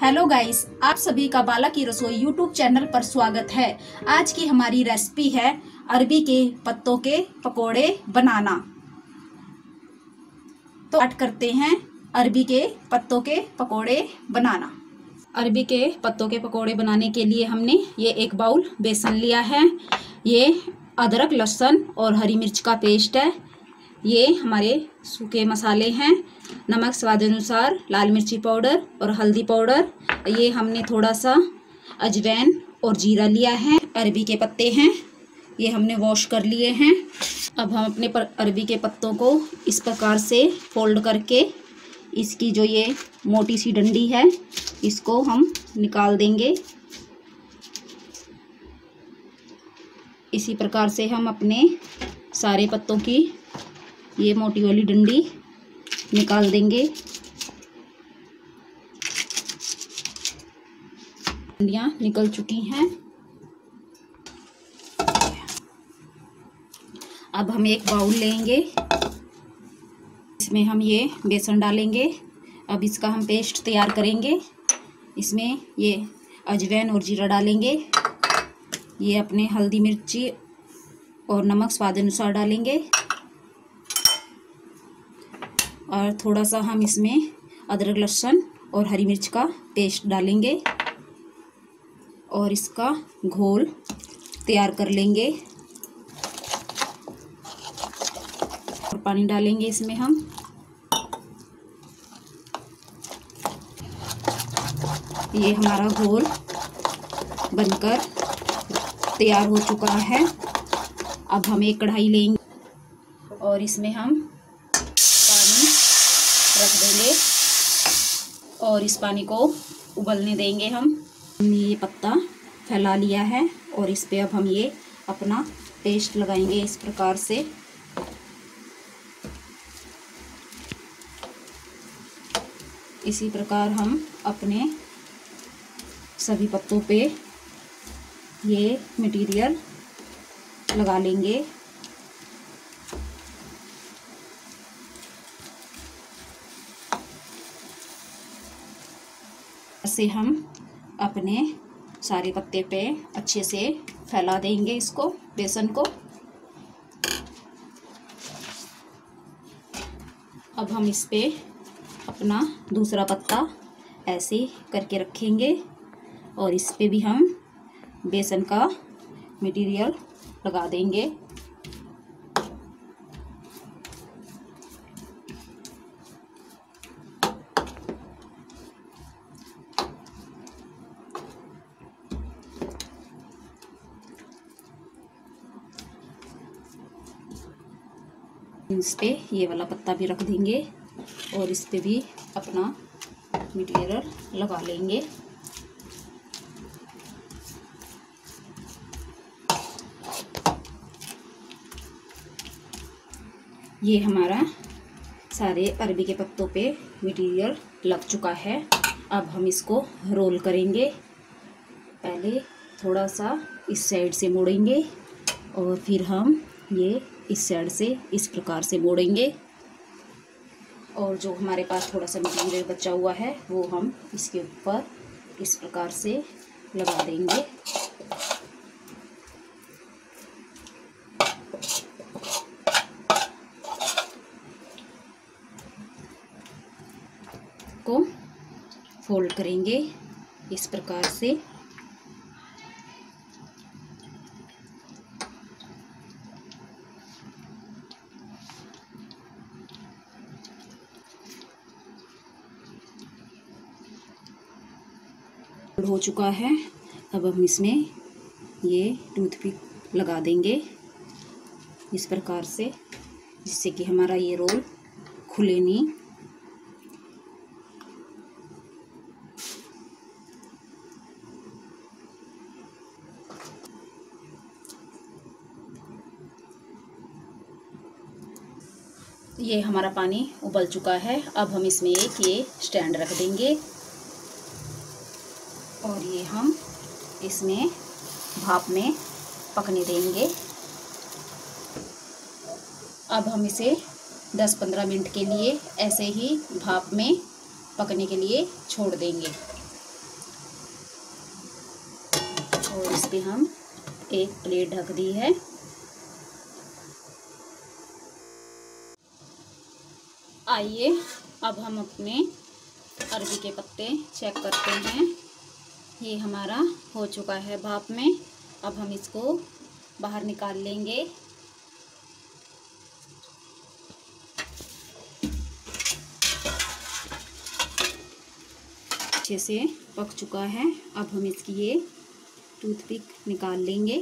Hello guys, आप सभी का बाला की रसोई यूट्यूब चैनल पर स्वागत है। आज की हमारी रेसिपी है अरबी के पत्तों के पकोड़े बनाना। तो स्टार्ट करते हैं अरबी के पत्तों के पकोड़े बनाना। अरबी के पत्तों के पकोड़े बनाने के लिए हमने ये एक बाउल बेसन लिया है। ये अदरक, लहसुन और हरी मिर्च का पेस्ट है। ये हमारे सूखे मसाले हैं, नमक स्वाद अनुसार, लाल मिर्ची पाउडर और हल्दी पाउडर। ये हमने थोड़ा सा अजवाइन और जीरा लिया है। अरबी के पत्ते हैं, ये हमने वॉश कर लिए हैं। अब हम अपने अरबी के पत्तों को इस प्रकार से फोल्ड करके इसकी जो ये मोटी सी डंडी है इसको हम निकाल देंगे। इसी प्रकार से हम अपने सारे पत्तों की ये मोटी वाली डंडी निकाल देंगे। डंडियाँ निकल चुकी हैं। अब हम एक बाउल लेंगे, इसमें हम ये बेसन डालेंगे। अब इसका हम पेस्ट तैयार करेंगे। इसमें ये अजवाइन और जीरा डालेंगे। ये अपने हल्दी, मिर्ची और नमक स्वाद अनुसार डालेंगे। और थोड़ा सा हम इसमें अदरक, लहसुन और हरी मिर्च का पेस्ट डालेंगे और इसका घोल तैयार कर लेंगे। और पानी डालेंगे इसमें हम। ये हमारा घोल बनकर तैयार हो चुका है। अब हम एक कढ़ाई लेंगे और इसमें हम रख देंगे और इस पानी को उबलने देंगे। हमने ये पत्ता फैला लिया है और इस पे अब हम ये अपना पेस्ट लगाएंगे इस प्रकार से। इसी प्रकार हम अपने सभी पत्तों पे ये मटेरियल लगा लेंगे। से हम अपने सारे पत्ते पे अच्छे से फैला देंगे इसको, बेसन को। अब हम इस पे अपना दूसरा पत्ता ऐसे करके रखेंगे और इस पे भी हम बेसन का मटेरियल लगा देंगे। इस पे ये वाला पत्ता भी रख देंगे और इस पे भी अपना मटेरियल लगा लेंगे। ये हमारा सारे अरबी के पत्तों पे मटेरियल लग चुका है। अब हम इसको रोल करेंगे। पहले थोड़ा सा इस साइड से मोड़ेंगे और फिर हम ये इस साइड से इस प्रकार से मोड़ेंगे और जो हमारे पास थोड़ा सा मटेरियल बचा हुआ है वो हम इसके ऊपर इस प्रकार से लगा देंगे। को फोल्ड करेंगे इस प्रकार से। हो चुका है। अब हम इसमें ये टूथपिक लगा देंगे इस प्रकार से, जिससे कि हमारा ये रोल खुले नहीं। ये हमारा पानी उबल चुका है। अब हम इसमें एक ये स्टैंड रख देंगे और ये हम इसमें भाप में पकने देंगे। अब हम इसे 10-15 मिनट के लिए ऐसे ही भाप में पकने के लिए छोड़ देंगे। और इस पे हम एक प्लेट ढक दी है। आइए अब हम अपने अरबी के पत्ते चेक करते हैं। ये हमारा हो चुका है भाप में। अब हम इसको बाहर निकाल लेंगे। अच्छे से पक चुका है। अब हम इसकी ये टूथपिक निकाल लेंगे।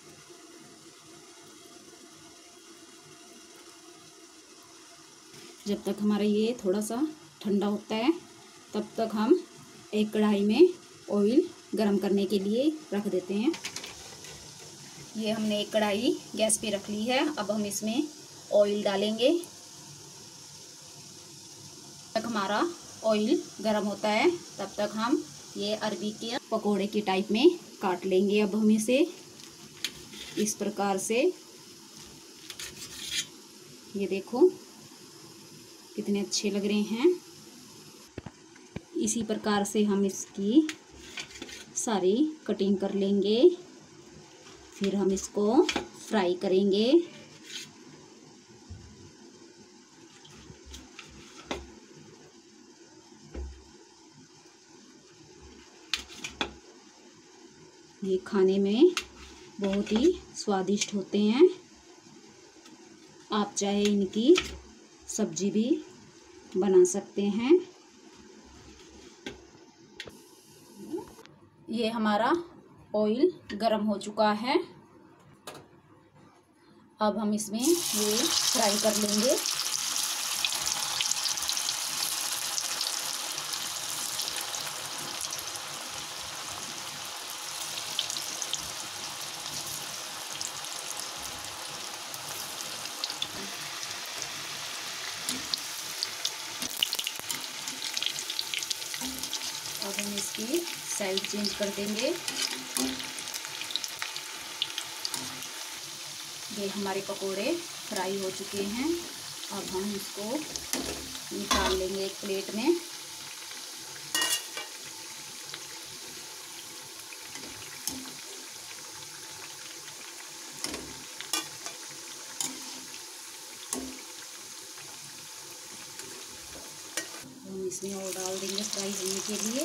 जब तक हमारा ये थोड़ा सा ठंडा होता है तब तक हम एक कढ़ाई में ऑयल गरम करने के लिए रख देते हैं। ये हमने एक कढ़ाई गैस पे रख ली है। अब हम इसमें ऑयल डालेंगे। तक हमारा ऑयल गरम होता है तब तक हम ये अरबी के पकोड़े के टाइप में काट लेंगे। अब हम इसे इस प्रकार से, ये देखो कितने अच्छे लग रहे हैं। इसी प्रकार से हम इसकी सारी कटिंग कर लेंगे। फिर हम इसको फ्राई करेंगे। ये खाने में बहुत ही स्वादिष्ट होते हैं। आप चाहे इनकी सब्जी भी बना सकते हैं। ये हमारा ऑयल गरम हो चुका है। अब हम इसमें ये फ्राई कर लेंगे। अब हम इसकी साइड चेंज कर देंगे। ये हमारे पकोड़े फ्राई हो चुके हैं। अब हम इसको निकाल लेंगे एक प्लेट में। हम इसमें और डाल देंगे फ्राई होने के लिए।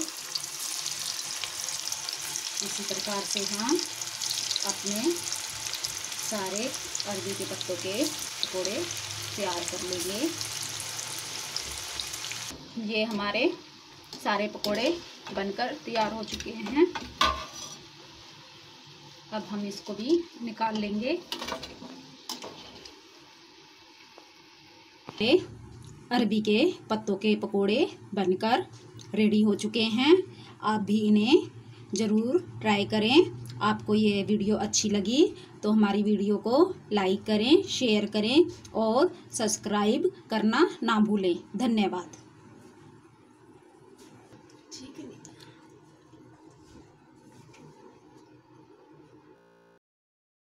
इसी प्रकार से हम अपने सारे अरबी के पत्तों के पकौड़े तैयार कर लेंगे। ये हमारे सारे पकौड़े बनकर तैयार हो चुके हैं। अब हम इसको भी निकाल लेंगे। अरबी के पत्तों के पकोड़े बनकर रेडी हो चुके हैं। आप भी इन्हें ज़रूर ट्राई करें। आपको ये वीडियो अच्छी लगी तो हमारी वीडियो को लाइक करें, शेयर करें और सब्सक्राइब करना ना भूलें। धन्यवाद।